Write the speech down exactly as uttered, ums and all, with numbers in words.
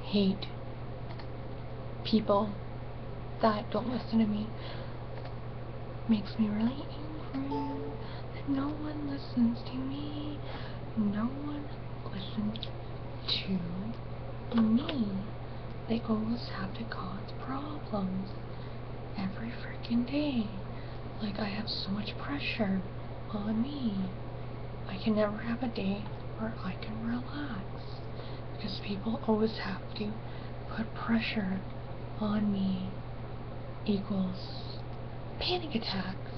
hate people that don't listen to me. Makes me really angry that no one listens to me. No one listens to me. They always have to cause problems every freaking day. Like, I have so much pressure on me. I can never have a day where I can relax because people always have to put pressure on me equals panic attacks.